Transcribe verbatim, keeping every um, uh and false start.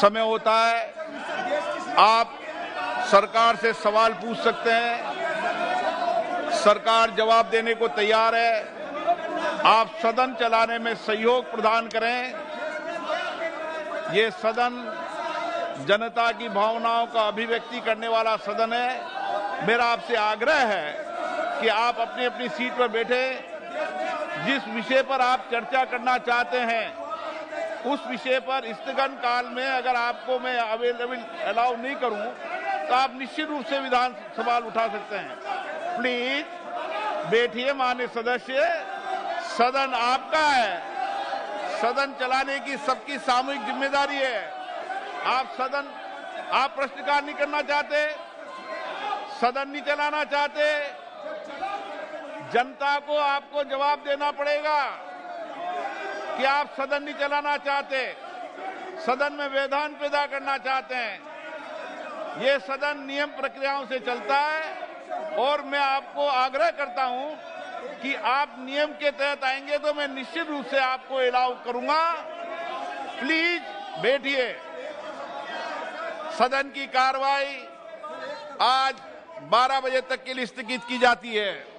समय होता है, आप सरकार से सवाल पूछ सकते हैं, सरकार जवाब देने को तैयार है। आप सदन चलाने में सहयोग प्रदान करें। ये सदन जनता की भावनाओं का अभिव्यक्ति करने वाला सदन है। मेरा आपसे आग्रह है कि आप अपनी अपनी सीट पर बैठे, जिस विषय पर आप चर्चा करना चाहते हैं उस विषय पर स्थगन काल में अगर आपको मैं अवेलेबल अलाउ नहीं करूं तो आप निश्चित रूप से विधान सवाल उठा सकते हैं। प्लीज बैठिए माननीय सदस्य, सदन आपका है। सदन चलाने की सबकी सामूहिक जिम्मेदारी है। आप सदन आप प्रश्नकाल नहीं करना चाहते, सदन नहीं चलाना चाहते, जनता को आपको जवाब देना पड़ेगा कि आप सदन नहीं चलाना चाहते, सदन में व्यवधान पैदा करना चाहते हैं। ये सदन नियम प्रक्रियाओं से चलता है और मैं आपको आग्रह करता हूं कि आप नियम के तहत आएंगे तो मैं निश्चित रूप से आपको अलाउ करूंगा। प्लीज बैठिए। सदन की कार्रवाई आज बारह बजे तक के लिए स्थगित की जाती है।